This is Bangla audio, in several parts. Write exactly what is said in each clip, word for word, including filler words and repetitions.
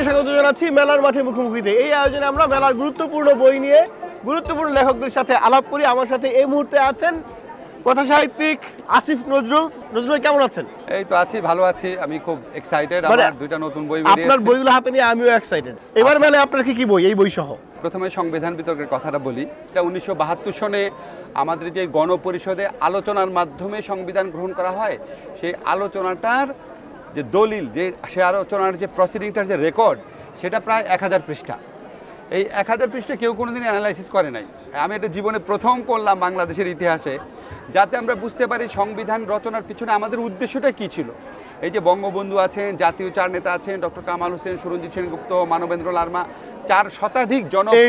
সবাইকে স্বাগত জানাচ্ছি মেলার মাঠে মুখোমুখিতে। এই আয়োজনে আমরা মেলার গুরুত্বপূর্ণ বই নিয়ে গুরুত্বপূর্ণ লেখকদের সাথে আলাপ করি। আমার সাথে এই মুহূর্তে আছেন কথা সাহিত্যিক আসিফ নজরুল। নজরুল কেমন আছেন? এই তো আছি, ভালো আছি। আমি খুব এক্সাইটেড, আমার দুইটা নতুন বই বেরিয়েছে। আপনার বইগুলো হাতে নিয়ে আমিও এক্সাইটেড। এবার মেলায় আপনার কি কি বই, এই বই সহ? প্রথমে সংবিধান বিতর্কের কথাটা বলি। এটা উনিশশো বাহাত্তর সনে আমাদের যে গণপরিষদে আলোচনার মাধ্যমে সংবিধান গ্রহণ করা হয়, সেই আলোচনাটার যে দলিল, যে সে আলোচনার যে প্রসিডিংটার যে রেকর্ড, সেটা প্রায় এক হাজার পৃষ্ঠা। এই এক হাজার পৃষ্ঠা কেউ কোনোদিন অ্যানালাইসিস করে নাই। আমি এটা জীবনে প্রথম করলাম বাংলাদেশের ইতিহাসে, যাতে আমরা বুঝতে পারি সংবিধান রচনার পিছনে আমাদের উদ্দেশ্যটা কী ছিল। এই যে বঙ্গবন্ধু আছেন, জাতীয় চার নেতা আছেন, ডক্টর কামাল হোসেন, সুরঞ্জিত সেনগুপ্ত, মানবেন্দ্র লারমা, চার শতাধিক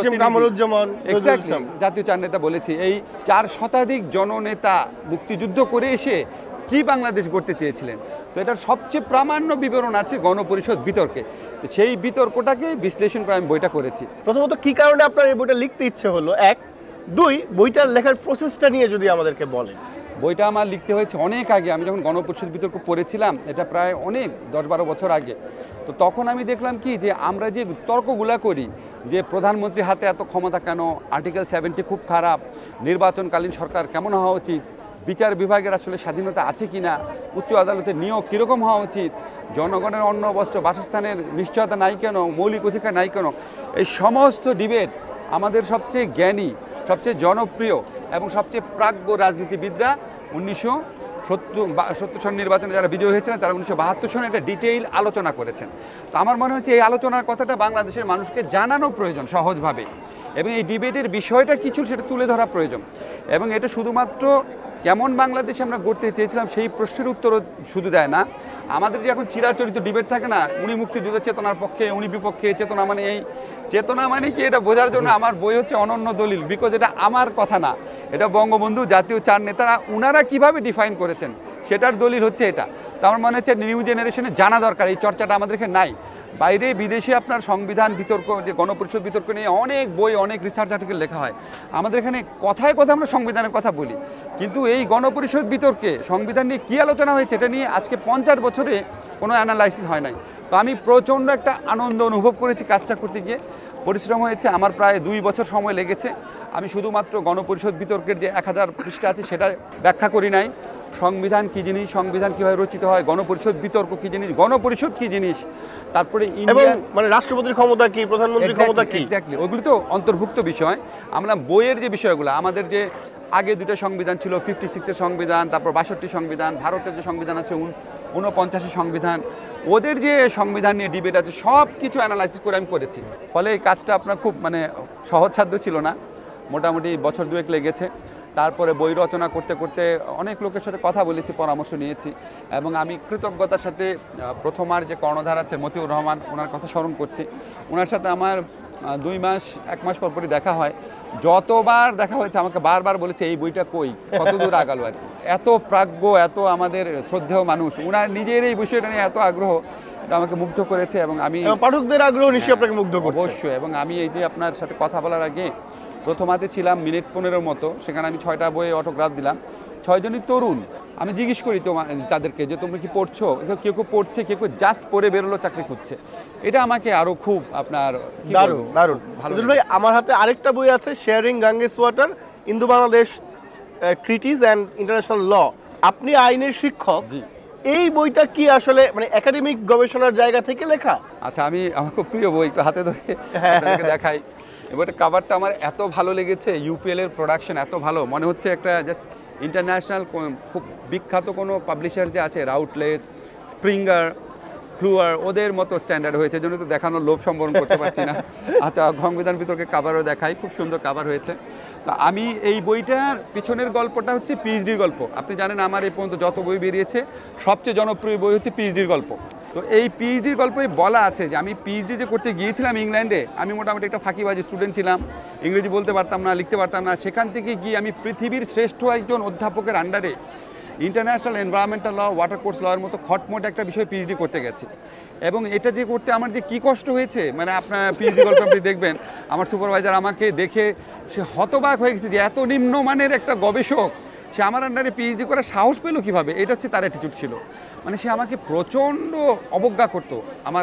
জনপ্রতিনিধি, জাতীয় চার নেতা বলেছি, এই চার শতাধিক জননেতা মুক্তিযুদ্ধ করে এসে কি বাংলাদেশ গড়তে চেয়েছিলেন। তো এটার সবচেয়ে প্রামাণ্য বিবরণ আছে গণপরিষদ বিতর্কে। সেই বিতর্কটাকে বিশ্লেষণ করে আমি বইটা করেছি। প্রথমত কি কারণে আপনার এই বইটা লিখতে ইচ্ছে হলো, এক? দুই, বইটার লেখার প্রসেসটা নিয়ে যদি আমাদেরকে বলেন। বইটা আমার লিখতে হয়েছে অনেক আগে। আমি যখন গণপরিষদ বিতর্ক পড়েছিলাম, এটা প্রায় অনেক দশ বারো বছর আগে। তো তখন আমি দেখলাম কি, যে আমরা যে তর্কগুলা করি যে প্রধানমন্ত্রীর হাতে এত ক্ষমতা কেন, আর্টিকেল সেভেন্টি খুব খারাপ, নির্বাচনকালীন সরকার কেমন হওয়া উচিত, বিচার বিভাগের আসলে স্বাধীনতা আছে কি না, উচ্চ আদালতের নিয়োগ কীরকম হওয়া উচিত, জনগণের অন্ন বস্ত্র বাসস্থানের নিশ্চয়তা নাই কেন, মৌলিক অধিকার নাই কেন, এই সমস্ত ডিবেট আমাদের সবচেয়ে জ্ঞানী, সবচেয়ে জনপ্রিয় এবং সবচেয়ে প্রাজ্ঞ রাজনীতিবিদরা উনিশশো সত্তর সত্তর সন নির্বাচনে যারা বিজয়ী হয়েছিলেন, তারা উনিশশো বাহাত্তর সনে একটা ডিটেইল আলোচনা করেছেন। তো আমার মনে হচ্ছে এই আলোচনার কথাটা বাংলাদেশের মানুষকে জানানো প্রয়োজন সহজভাবে, এবং এই ডিবেটের বিষয়টা কিছু সেটা তুলে ধরা প্রয়োজন। এবং এটা শুধুমাত্র কেমন বাংলাদেশে আমরা গড়তে চেয়েছিলাম সেই প্রশ্নের উত্তরও শুধু দেয় না, আমাদের যে এখন চিরাচরিত ডিবেট থাকে না, উনি মুক্তিযুদ্ধের চেতনার পক্ষে, উনি বিপক্ষে, চেতনা মানে এই, চেতনা মানে কি, এটা বোঝার জন্য আমার বই হচ্ছে অনন্য দলিল। বিকজ এটা আমার কথা না, এটা বঙ্গবন্ধু, জাতীয় চার নেতারা উনারা কিভাবে ডিফাইন করেছেন সেটার দলিল হচ্ছে এটা। তো আমার মনে হচ্ছে নিউ জেনারেশনে জানা দরকার, এই চর্চাটা আমাদের এখানে নাই। বাইরে বিদেশে আপনার সংবিধান বিতর্ক, যে গণপরিষদ বিতর্ক নিয়ে অনেক বই, অনেক রিসার্চ আর্টিকেল লেখা হয়। আমাদের এখানে কথায় কথা আমরা সংবিধানের কথা বলি, কিন্তু এই গণপরিষদ বিতর্কে সংবিধান নিয়ে কী আলোচনা হয়েছে এটা নিয়ে আজকে পঞ্চাশ বছরে কোনো অ্যানালাইসিস হয় নাই। তো আমি প্রচণ্ড একটা আনন্দ অনুভব করেছি কাজটা করতে গিয়ে। পরিশ্রম হয়েছে, আমার প্রায় দুই বছর সময় লেগেছে। আমি শুধুমাত্র গণপরিষদ বিতর্কের যে এক হাজার পৃষ্ঠা আছে সেটা ব্যাখ্যা করি নাই। সংবিধান কী জিনিস, সংবিধান কীভাবে রচিত হয়, গণপরিষদ বিতর্ক কী জিনিস, গণপরিষদ কী জিনিস, তারপরে মানে রাষ্ট্রপতির ক্ষমতা কি, প্রধানমন্ত্রীর ক্ষমতা কি, এক্স্যাক্টলি ওইগুলো তো অন্তর্ভুক্ত বিষয়। আমরা বইয়ের যে বিষয়গুলো, আমাদের যে আগে দুটো সংবিধান ছিল, ফিফটি সিক্সের সংবিধান, তারপর বাষট্টি সংবিধান, ভারতের যে সংবিধান আছে ঊনপঞ্চাশের সংবিধান, ওদের যে সংবিধান নিয়ে ডিবেট আছে, সব কিছু অ্যানালাইসিস করে আমি করেছি। ফলে এই কাজটা আপনার খুব মানে সহজসাধ্য ছিল না, মোটামুটি বছর দুয়েক লেগেছে। তারপরে বই রচনা করতে করতে অনেক লোকের সাথে কথা বলেছি, পরামর্শ নিয়েছি, এবং আমি কৃতজ্ঞতার সাথে প্রথমার যে কর্ণধার আছে মতিউর রহমান, ওনার কথা স্মরণ করছি। ওনার সাথে আমার দুই মাস এক মাস পর পরই দেখা হয়। যতবার দেখা হয়েছে আমাকে বারবার বলেছে এই বইটা কই, কতদূর আগালো আর কি। এত প্রাজ্ঞ, এত আমাদের শ্রদ্ধেয় মানুষ, ওনার নিজের এই বিষয়টা নিয়ে এত আগ্রহ, এটা আমাকে মুগ্ধ করেছে। এবং আমি পাঠকদের আগ্রহ নিশ্চয়ই আপনাকে মুগ্ধ করছে। অবশ্যই। এবং আমি এই যে আপনার সাথে কথা বলার আগে প্রথমাতে ছিলাম মিনিট পনেরোর মতো, সেখানে আমি ছয়টা বইয়ে অটোগ্রাফ দিলাম। ছয়জনই তরুণ। আমি জিজ্ঞেস করি তো তাদেরকে যে তোমরা কি পড়ছো, কেউ কেউ পড়ছে, কেউ কেউ জাস্ট পড়ে বেরোলো, চাকরি খুঁজছে। এটা আমাকে আরও খুব আপনার দারুণ দারুণ ভালো। ভাই আমার হাতে আরেকটা বই আছে, sharing Ganges water, Indo Bangladesh treaties and international law. আপনি আইনের শিক্ষক, এই বইটা কি আসলে মানে একাডেমিক গবেষণার জায়গা থেকে লেখা? আচ্ছা, আমি আমার খুব প্রিয় বই, একটু হাতে ধরে দেখাই। এবারে কাভারটা আমার এত ভালো লেগেছে, ইউপিএল এর প্রোডাকশন এত ভালো, মনে হচ্ছে একটা জাস্ট ইন্টারন্যাশনাল খুব বিখ্যাত কোনো পাবলিশার যে আছে, রাউটলেজ, স্প্রিঙ্গার, ফ্লুয়ার, ওদের মতো স্ট্যান্ডার্ড হয়েছে, জন্য তো দেখানোর লোভ সম্বরণ করতে পারছি না। আচ্ছা, সংবিধান বিতর্কে কাভারও দেখাই, খুব সুন্দর কাভার হয়েছে। তো আমি এই বইটার পিছনের গল্পটা হচ্ছে পিএইচডির গল্প। আপনি জানেন আমার এই পর্যন্ত যত বই বেরিয়েছে সবচেয়ে জনপ্রিয় বই হচ্ছে পিএইচডির গল্প। তো এই পিএইচডির গল্পে বলা আছে যে আমি পিএইচডি যে করতে গিয়েছিলাম ইংল্যান্ডে, আমি মোটামুটি একটা ফাঁকিবাজি স্টুডেন্ট ছিলাম, ইংরেজি বলতে পারতাম না, লিখতে পারতাম না। সেখান থেকে গিয়ে আমি পৃথিবীর শ্রেষ্ঠ একজন অধ্যাপকের আন্ডারে international environmental law, water course লয়ের মতো খটমট একটা বিষয় পিএইচডি করতে গেছি। এবং এটা যে করতে আমার যে কী কষ্ট হয়েছে, মানে আপনার পিএইচডি গল্প আপনি দেখবেন, আমার সুপারভাইজার আমাকে দেখে সে হতবাক হয়ে গেছে যে এত নিম্নমানের একটা গবেষক সে আমার আন্ডারে পিএইচডি করার সাহস পেলো কীভাবে, এটা হচ্ছে তার অ্যাটিটিউড ছিল। মানে সে আমাকে প্রচণ্ড অবজ্ঞা করতো আমার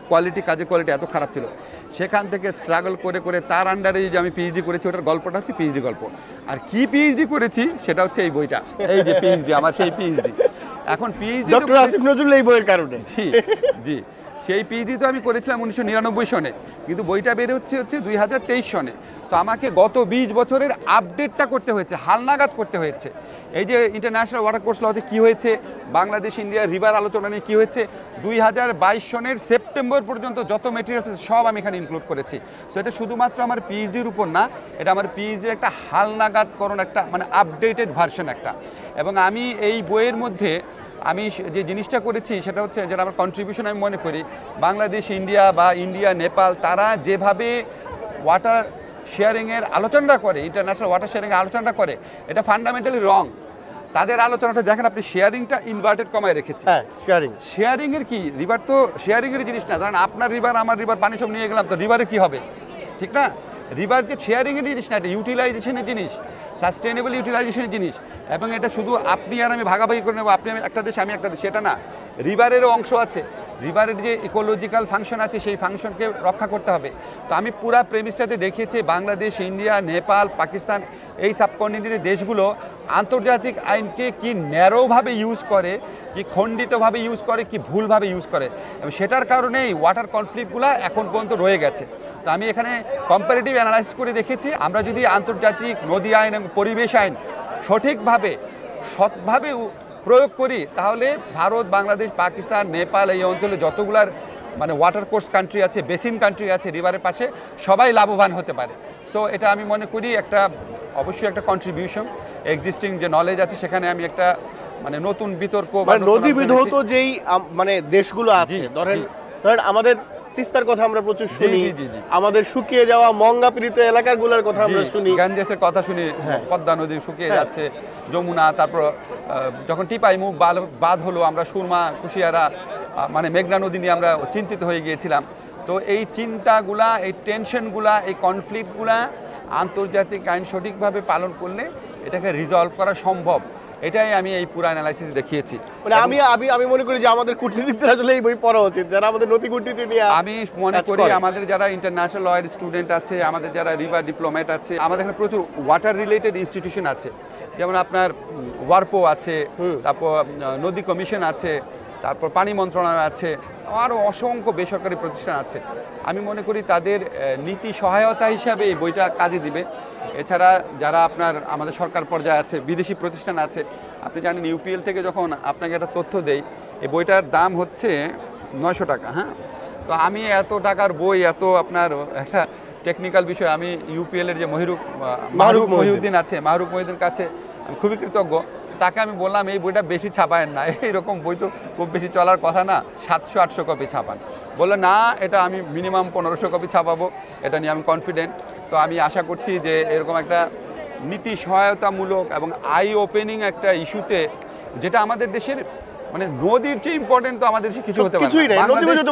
কোয়ালিটি কাজের কোয়ালিটি এত খারাপ ছিল, সেখান থেকে স্ট্রাগল করে করে তার আন্ডারে যে আমি পিএইচডি করেছি, ওটার গল্পটা হচ্ছে পিএইচডি গল্প। আর কি পিএইচডি করেছি সেটা হচ্ছে এই বইটা, এই যে পিএইচডি আমার সেই পিএইচডি। এখন পিএইচডি ডক্টর আসিফ নজরুল এই বইয়ের কারণে। জি জি, সেই পিএইচডি তো আমি করেছিলাম উনিশশো নিরানব্বই সনে, কিন্তু বইটা বের হচ্ছে হচ্ছে দুই হাজার তেইশ সনে। তো আমাকে গত বিশ বছরের আপডেটটা করতে হয়েছে, হালনাগাদ করতে হয়েছে। এই যে ইন্টারন্যাশনাল ওয়াটার কোর্স লতে কী হয়েছে, বাংলাদেশ ইন্ডিয়া রিভার আলোচনা নিয়ে কী হয়েছে, দুই হাজার বাইশ সনের সেপ্টেম্বর পর্যন্ত যত মেটেরিয়ালস আছে সব আমি এখানে ইনক্লুড করেছি। সো এটা শুধুমাত্র আমার পিএইচডির উপর না, এটা আমার পিএইচডির একটা হালনাগাদকরণ, একটা মানে আপডেটেড ভার্সন একটা। এবং আমি এই বইয়ের মধ্যে আমি যে জিনিসটা করেছি সেটা হচ্ছে যেটা আমার কন্ট্রিবিউশন আমি মনে করি, বাংলাদেশ ইন্ডিয়া বা ইন্ডিয়া নেপাল তারা যেভাবে ওয়াটার শেয়ারিংয়ের আলোচনাটা করে, ইন্টারন্যাশনাল ওয়াটার শেয়ারিংয়ের আলোচনাটা করে, এটা ফান্ডামেন্টালি রং। তাদের আলোচনাটা দেখেন আপনি, শেয়ারিংটা ইনভার্টেড কমায় রেখেছে। হ্যাঁ, শেয়ারিং শেয়ারিংয়ের কি, রিভার তো শেয়ারিংয়ের জিনিস না, কারণ আপনার রিভার আমার রিভার পানি সব নিয়ে গেলাম, তো রিভারে কি হবে, ঠিক না? রিভার যে শেয়ারিংয়ের জিনিস না, এটা ইউটিলাইজেশনের জিনিস, সাস্টেনেবল ইউটিলাইজেশনের জিনিস। এবং এটা শুধু আপনি আর আমি ভাগাভাগি করে নেবো, আপনি আমি একটা দেশ আমি একটা দেশ, সেটা না। রিভারেরও অংশ আছে, রিভারের যে ইকোলজিক্যাল ফাংশন আছে সেই ফাংশনকে রক্ষা করতে হবে। তো আমি পুরা প্রেমিসটাতে দেখিয়েছি বাংলাদেশ, ইন্ডিয়া, নেপাল, পাকিস্তান, এই সাবকন্টিনেন্টের দেশগুলো আন্তর্জাতিক আইনকে কি ন্যারোভাবে ইউজ করে, কি খণ্ডিতভাবে ইউজ করে, কি ভুলভাবে ইউজ করে, এবং সেটার কারণেই ওয়াটার কনফ্লিক্টগুলো এখন পর্যন্ত রয়ে গেছে। তো আমি এখানে কম্পারেটিভ অ্যানালাইসিস করে দেখেছি, আমরা যদি আন্তর্জাতিক নদী আইন এবং পরিবেশ আইন সঠিকভাবে সৎভাবে প্রয়োগ করি, তাহলে ভারত, বাংলাদেশ, পাকিস্তান, নেপাল, এই অঞ্চলে যতগুলার মানে ওয়াটার কোর্স কান্ট্রি আছে, বেসিন কান্ট্রি আছে রিভারের পাশে, সবাই লাভবান হতে পারে। সো এটা আমি মনে করি একটা অবশ্যই একটা কন্ট্রিবিউশন, এক্সিস্টিং যে নলেজ আছে সেখানে আমি একটা মানে নতুন বিতর্ক, মানে নদী বিধৌত যেই মানে দেশগুলো আছে, ধরেন ধরেন আমাদের তিস্তার কথা আমরা প্রচুর শুনি, আমাদের শুকিয়ে যাওয়া মঙ্গা পীড়িত এলাকাগুলোর কথা আমরা শুনি, গাঞ্জেসের কথা শুনি, পদ্মা নদী শুকিয়ে যাচ্ছে, যমুনা, তারপর যখন টিপাই মুখ বাঁধ হলো, আমরা সুরমা, কুশিয়ারা, মানে মেঘনা নদী নিয়ে আমরা চিন্তিত হয়ে গিয়েছিলাম। তো এই চিন্তাগুলা, এই টেনশনগুলা, এই কনফ্লিক্টগুলা আন্তর্জাতিক আইন সঠিকভাবে পালন করলে এটাকে রিজলভ করা সম্ভব। এটাই আমি এই পুরো অ্যানালাইসিস দেখিয়েছি। মানে আমি আমি আমি মনে করি যে আমাদের কূটনীতিবিদদের আসলে এই বই পড়া উচিত, যারা আমাদের নদী কূটনীতি নিয়ে। আমি মনে করি আমাদের যারা ইন্টারন্যাশনাল লয়ের স্টুডেন্ট আছে, আমাদের যারা রিভার ডিপ্লোমেট আছে, আমাদের এখানে প্রচুর ওয়াটার রিলেটেড ইনস্টিটিউশন আছে, যেমন আপনার ওয়ারপো আছে, তারপর নদী কমিশন আছে, তারপর পানি মন্ত্রণালয় আছে, আরও অসংখ্য বেসরকারি প্রতিষ্ঠান আছে। আমি মনে করি তাদের নীতি সহায়তা হিসাবে এই বইটা কাজে দিবে। এছাড়া যারা আপনার আমাদের সরকার পর্যায়ে আছে, বিদেশি প্রতিষ্ঠান আছে, আপনি জানেন ইউপিএল থেকে যখন আপনাকে একটা তথ্য দেই, এই বইটার দাম হচ্ছে নয়শো টাকা। হ্যাঁ, তো আমি এত টাকার বই, এত আপনার একটা টেকনিক্যাল বিষয়, আমি ইউপিএলের যে মহিরুক মাহরুফ মহিউদ্দিন আছে, মাহরুফ মহিউদ্দিনের কাছে আমি খুবই কৃতজ্ঞ। তাকে আমি বললাম এই বইটা বেশি ছাপায়েন না, এইরকম বই তো খুব বেশি চলার কথা না, সাতশো আটশো কপি ছাপান। বললো না, এটা আমি মিনিমাম পনেরোশো কপি ছাপাবো, এটা নিয়ে আমি কনফিডেন্ট। তো আমি আশা করছি যে এরকম একটা নীতি সহায়তামূলক এবং আই ওপেনিং একটা ইস্যুতে, যেটা আমাদের দেশের মানে নদীর চেয়ে ইম্পর্টেন্ট তো আমাদের দেশে কিছু হতে পারে না।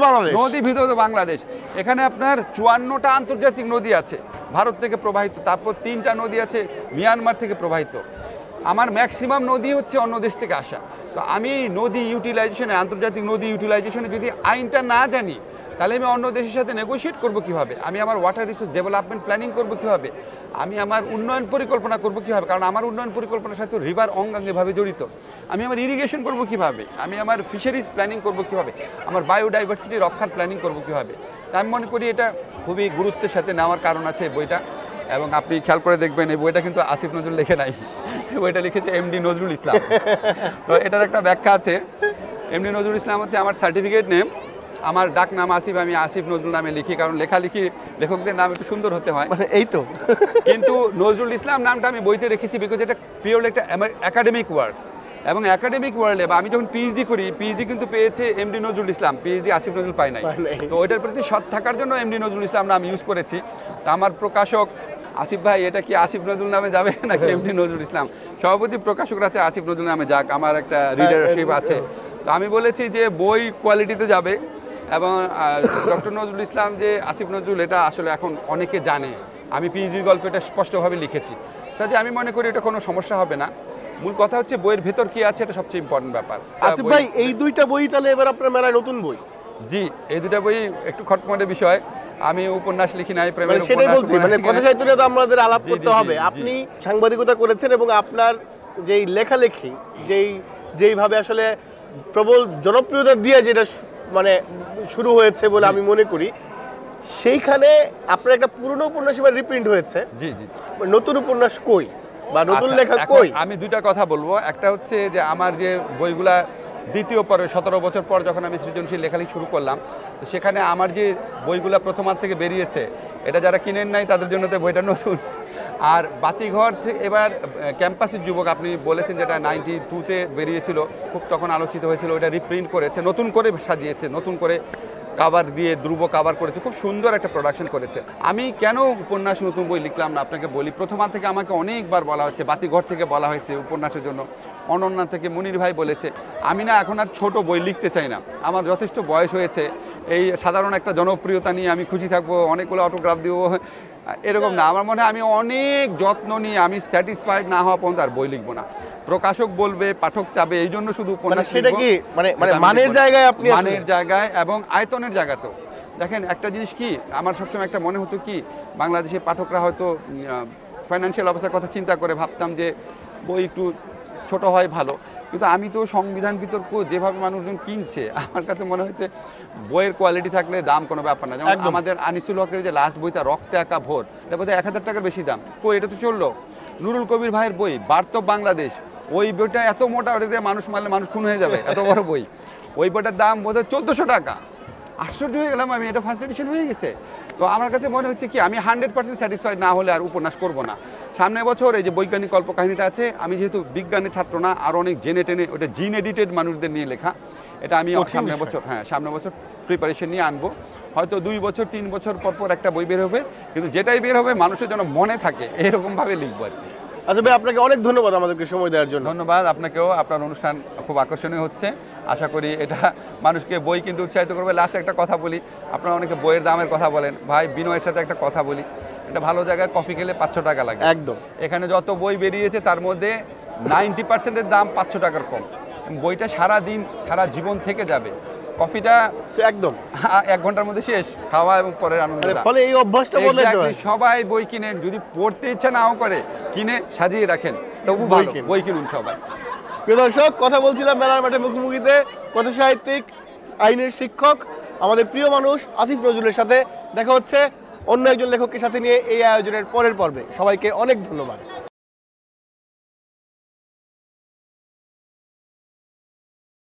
নদী ভিতরে বাংলাদেশ, এখানে আপনার চুয়ান্নটা আন্তর্জাতিক নদী আছে ভারত থেকে প্রবাহিত, তারপর তিনটা নদী আছে মিয়ানমার থেকে প্রবাহিত। আমার ম্যাক্সিমাম নদী হচ্ছে অন্য দেশ থেকে আসা। তো আমি নদী ইউটিলাইজেশনে, আন্তর্জাতিক নদী ইউটিলাইজেশনে যদি আইনটা না জানি, তাহলে আমি অন্য দেশের সাথে নেগোশিয়েট করবো কীভাবে, আমি আমার ওয়াটার রিসোর্স ডেভেলপমেন্ট প্ল্যানিং করবো কীভাবে, আমি আমার উন্নয়ন পরিকল্পনা করবো কীভাবে, কারণ আমার উন্নয়ন পরিকল্পনার সাথে রিভার অঙ্গাঙ্গিভাবে জড়িত, আমি আমার ইরিগেশন করবো কীভাবে, আমি আমার ফিশারিজ প্ল্যানিং করবো কীভাবে, আমার বায়োডাইভার্সিটি রক্ষার প্ল্যানিং করবো কীভাবে। তা আমি মনে করি এটা খুবই গুরুত্বের সাথে নেওয়ার কারণ আছে এই বইটা। এবং আপনি খেয়াল করে দেখবেন এই বইটা কিন্তু আসিফ নজরুল লেখে নাই, এই বইটা লিখেছে এমডি নজরুল ইসলাম। তো এটার একটা ব্যাখ্যা আছে, এমডি নজরুল ইসলাম হচ্ছে আমার সার্টিফিকেট নেম, আমার ডাক নাম আসিফ, আমি আসিফ নজরুল নামে লিখি, কারণ লেখালেখি লেখকদের নাম একটু সুন্দর হতে হয়, এই তো। কিন্তু নজরুল ইসলাম নামটা আমি বইতে রেখেছি বিকজ এটা পিওরলি একটা একাডেমিক ওয়ার্ড, এবং একাডেমিক ওয়ার্ল্ডে বা আমি যখন পিএইচডি করি, পিএইচডি কিন্তু পেয়েছে এমডি নজরুল ইসলাম, পিএইচডি আসিফ নজরুল পাই নাই। তো ওইটার প্রতি সৎ থাকার জন্য এমডি নজরুল ইসলাম নাম ইউজ করেছি। তো আমার প্রকাশক আসিফ ভাই, এটা কি আসিফ নজরুল নামে যাবে নাকি এমডি নজরুল ইসলাম? সভাপতি প্রকাশকরা আছে আসিফ নজরুল নামে যাক, আমার একটা রিডারশিপ আছে। তো আমি বলেছি যে বই কোয়ালিটিতে যাবে, এবং ডক্টর নজরুল ইসলাম যে আসিফ নজরুল, এটা আসলে এখন অনেকে জানে, আমি পিএইচডি গল্প এটা স্পষ্টভাবে লিখেছি, সাথে আমি মনে করি এটা কোনো সমস্যা হবে না। মূল কথা হচ্ছে বইয়ের ভেতর কি আছে, এটা সবচেয়ে ইম্পর্টেন্ট ব্যাপার। আসিফ ভাই, এই দুইটা বই তাহলে এবার আপনার মেলায় নতুন বই? জি, এই দুটা বই একটু খটমটে বিষয়। আমি উপন্যাস লিখি নাই, প্রেমের সেটাই বলছি, মানে কথা সাহিত্য নিয়ে তো আমাদের আলাপ করতে হবে। আপনি সাংবাদিকতা করেছেন এবং আপনার যেই লেখালেখি যেই যেইভাবে আসলে প্রবল জনপ্রিয়তা দিয়ে যেটা মানে শুরু হয়েছে বলে আমি মনে করি, সেইখানে আপনার একটা পুরনো উপন্যাস এবার রিপ্রিন্ট হয়েছে। জি জি, নতুন উপন্যাস কই বা নতুন লেখা কই? আমি দুইটা কথা বলবো। একটা হচ্ছে যে আমার যে বইগুলা দ্বিতীয় পরে সতেরো বছর পর যখন আমি সৃজনশীল লেখালেখি শুরু করলাম, তো সেখানে আমার যে বইগুলা প্রথমার থেকে বেরিয়েছে, এটা যারা কিনেন নাই তাদের জন্য তো বইটা নতুন। আর বাতিঘর থেকে এবার ক্যাম্পাসের যুবক আপনি বলেছেন, যেটা নাইনটি টুতে বেরিয়েছিল, খুব তখন আলোচিত হয়েছিল, ওইটা রিপ্রিন্ট করেছে, নতুন করে সাজিয়েছে, নতুন করে কাভার দিয়ে ধ্রুব কাভার করেছে, খুব সুন্দর একটা প্রোডাকশন করেছে। আমি কেন উপন্যাস নতুন বই লিখলাম না আপনাকে বলি। প্রথমা থেকে আমাকে অনেকবার বলা হচ্ছে, বাতিঘর থেকে বলা হয়েছে উপন্যাসের জন্য, অনন্যা থেকে মনির ভাই বলেছে। আমি না এখন আর ছোট বই লিখতে চাই না, আমার যথেষ্ট বয়স হয়েছে। এই সাধারণ একটা জনপ্রিয়তা নিয়ে আমি খুশি থাকবো, অনেকগুলো অটোগ্রাফ দিব, এরকম না। আমার মনে হয় আমি অনেক যত্ন নিয়ে আমি স্যাটিসফাইড না হওয়া পর্যন্ত আর বই লিখবো না। প্রকাশক বলবে, পাঠক চাবে, এই জন্য শুধু উপন্যাস। সেটা কি মানে মানে মানের জায়গায়, আপনি মানের জায়গায় এবং আয়তনের জায়গাতেও দেখেন। একটা জিনিস কি আমার সবসময় একটা মনে হতো কি, বাংলাদেশের পাঠকরা হয়তো ফাইন্যান্সিয়াল অবস্থার কথা চিন্তা করে ভাবতাম যে বই একটু ছোট হয় ভালো, কিন্তু আমি তো সংবিধান বিতর্ক যেভাবে মানুষজন কিনছে, আমার কাছে মনে হচ্ছে বইয়ের কোয়ালিটি থাকলে দাম কোনো ব্যাপার না। যেমন আমাদের আনিসুল হকের যে লাস্ট বইটা রক্তে আঁকা ভোর, এটা বোধহয় এক হাজার টাকার বেশি দাম, কই এটা তো চললো। নুরুল কবির ভাইয়ের বই বার্তব বাংলাদেশ, ওই বইটা এত মোটা, ওটা দিয়ে মানুষ মারলে মানুষ খুন হয়ে যাবে, এত বড় বই, ওই বইটার দাম বোধহয় চোদ্দোশো টাকা। আশ্চর্য হয়ে গেলাম আমি, এটা ফার্স্ট এডিশন হয়ে গেছে। তো আমার কাছে মনে হচ্ছে কি, আমি হান্ড্রেড পার্সেন্ট স্যাটিসফাইড না হলে আর উপন্যাস করবো না। সামনের বছর এই যে বৈজ্ঞানিক কল্পকাহিনীটা আছে, আমি যেহেতু বিজ্ঞানের ছাত্র না, আর অনেক জেনে টেনে, ওটা জিন এডিটেড মানুষদের নিয়ে লেখা, এটা আমি সামনের বছর হ্যাঁ সামনের বছর প্রিপারেশন নিয়ে আনবো। হয়তো দুই বছর তিন বছর পর পর একটা বই বের হবে, কিন্তু যেটাই বের হবে মানুষের যেন মনে থাকে, এরকমভাবে লিখবো আর কি। আচ্ছা ভাই, আপনাকে অনেক ধন্যবাদ আমাদেরকে সময় দেওয়ার জন্য। ধন্যবাদ আপনাকেও, আপনার অনুষ্ঠান খুব আকর্ষণীয় হচ্ছে। আশা করি এটা মানুষকে বই কিনতে উৎসাহিত করবে। লাস্টে একটা কথা বলি, আপনারা অনেকে বইয়ের দামের কথা বলেন, ভাই বিনয়ের সাথে একটা কথা বলি, এটা ভালো জায়গায় কফি খেলে পাঁচশো টাকা লাগে একদম। এখানে যত বই বেরিয়েছে তার মধ্যে নাইনটি পার্সেন্টের দাম পাঁচশো টাকার কম। বইটা সারা দিন সারা জীবন থেকে যাবে, কফিটা একদম এক ঘন্টার মধ্যে শেষ, খাওয়া এবং পরের আনন্দটা। ফলে এই অভ্যাসটা বদলে যেতে হয়। সবাই বই কিনেন, যদি পড়তে ইচ্ছা নাও করে কিনে সাজিয়ে রাখেন, তবু ভালো বই কিনুন সবাই। প্রিয় দর্শক, কথা বলছিলাম মেলার মাঠে মুখোমুখিতে কথা সাহিত্যিক, আইনের শিক্ষক, আমাদের প্রিয় মানুষ আসিফ নজরুলের সাথে। দেখা হচ্ছে অন্য একজন লেখকের সাথে নিয়ে এই আয়োজনের পরের পর্বে। সবাইকে অনেক ধন্যবাদ।